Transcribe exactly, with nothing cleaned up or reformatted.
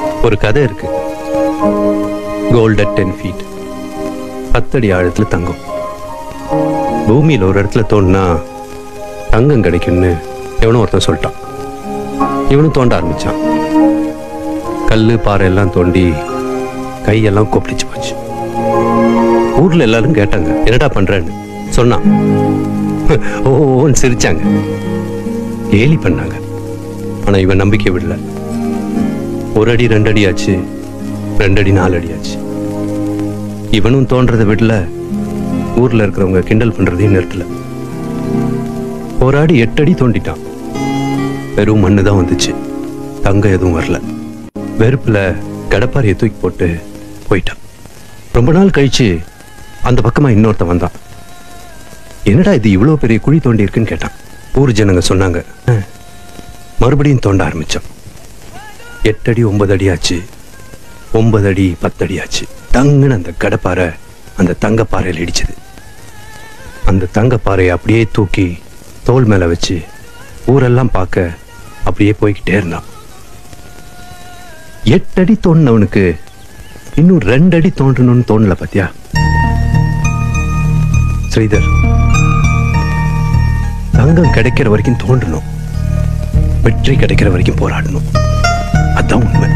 ஒரு கதை இருக்கு. கோல்ட் அட் டென் ஃபீட், பத்தடி ஆழத்துல தங்கம். பூமியில ஒரு இடத்துல தோண்டினா தங்கம் கிடைக்கும்னு எவனும் ஒருத்தன் சொல்லிட்டான். இவனும் தோண்ட ஆரம்பிச்சான். கல்லு பாறை எல்லாம் தோண்டி கையெல்லாம் கொப்பளிச்சு போச்சு. ஊர்ல எல்லாரும் கேட்டாங்க, என்னடா பண்றேன்னு. சொன்னான். ஓன்னு சிரிச்சாங்க, கேலி பண்ணாங்க. ஆனா இவன் நம்பிக்கை விடல. ஒரு அடி ரெண்டு அடி ஆச்சு, ரெண்டு அடி நாலு அடி ஆச்சு. இவனும் தோன்றதை விடல, ஊர்ல இருக்கிறவங்க கிண்டல் பண்றதையும் நிறுத்தல. ஒரு அடி எட்டு அடி தோண்டிட்டான். வெறும் மண்ணு தான் வந்துச்சு, தங்கம் எதுவும் வரல. வெறுப்புல கடப்பாரியை தூக்கி போட்டு போயிட்டான். ரொம்ப நாள் கழிச்சு அந்த பக்கமா இன்னொருத்தன் வந்தான். என்னடா இது இவ்வளவு பெரிய குழி தோண்டி இருக்குன்னு கேட்டான். ஊர் ஜனங்க சொன்னாங்க. மறுபடியும் தோண்ட ஆரம்பிச்சான். எட்டு அடி ஒன்பது அடி ஆச்சு, ஒன்பது அடி பத்து அடி ஆச்சு. தங்குன்னு அந்த கடப்பாறை அந்த தங்கப்பாறையில் இடிச்சது. அந்த தங்கப்பாறையை அப்படியே தூக்கி தோல் மேல வச்சு ஊரெல்லாம் பார்க்க அப்படியே போய்கிட்டே இருந்தான். எட்டு அடி தோண்டினவனுக்கு இன்னும் ரெண்டு அடி தோண்டணும்னு தோணல. பாத்தியா ஸ்ரீதர், தங்கம் கிடைக்கிற வரைக்கும் தோண்டணும், வெற்றி கிடைக்கிற வரைக்கும் போராடணும். அதான் உண்மை.